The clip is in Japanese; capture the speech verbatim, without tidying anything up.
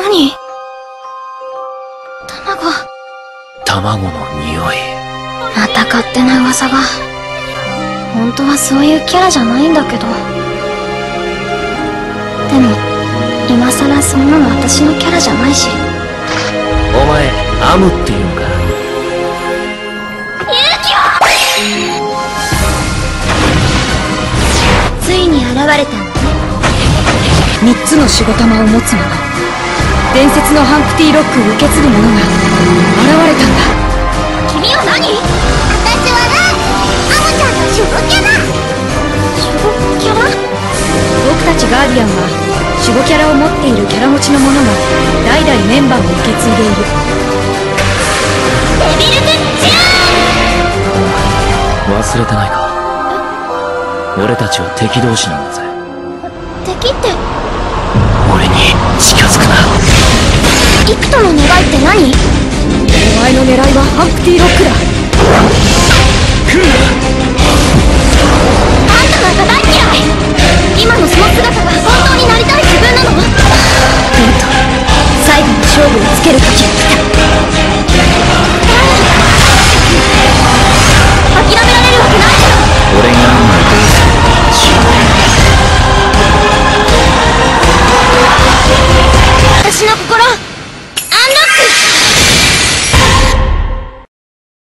何？卵。 卵の匂い。 また勝手な噂が。本当はそういうキャラじゃないんだけど。でも今さらそんなの私のキャラじゃないし。 お前アムっていうのか。 勇気を。ついに現れたんだね。 三つの守護玉を持つ者、伝説のハンプティ・ロックを受け継ぐ者が現れたんだ。 君は何？私はな、アムちゃんの守護キャラ。守護キャラ？ 僕たちガーディアンは守護キャラを持っているキャラ持ちの者が代々メンバーを受け継いでいる。 デビルグッチュ忘れてないか。俺たちは敵同士なんだぜ。 敵って俺に近づくな。 幾人の願いって何？ お前の狙いはハンプティ・ロックだ。 来るな。 あんたなんか大嫌い。今のその姿